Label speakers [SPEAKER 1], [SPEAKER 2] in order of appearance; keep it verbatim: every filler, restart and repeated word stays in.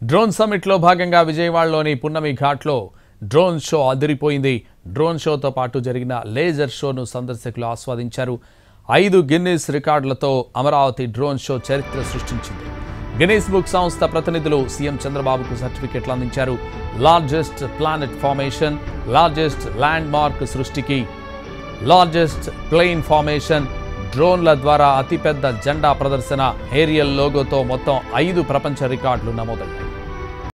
[SPEAKER 1] Drone summit లో భాగంగా విజయవాడలోని పున్నమి ఘాట్లో డ్రోన్ షో అదిరిపోయింది. డ్రోన్ షోతో పాటు జరిగిన లేజర్ షోను సందర్శకులు ఆస్వాదించారు. ఐదు గిన్నిస్ రికార్డులతో అమరావతి డ్రోన్ షో చరిత్ర సృష్టించింది. గిన్నిస్ బుక్ సంస్థ ప్రతినిధులు సీఎం చంద్రబాబుకు సర్టిఫికెట్లు అందించారు. Largest planet formation, largest landmark సృష్టికి, లార్జెస్ట్ ప్లేన్ ఫార్మేషన్, డ్రోన్ల ద్వారా అతిపెద్ద జెండా ప్రదర్శన, ఏరియల్ లోగోతో మొత్తం ఐదు ప్రపంచ రికార్డులు నమోదయ్యాయి.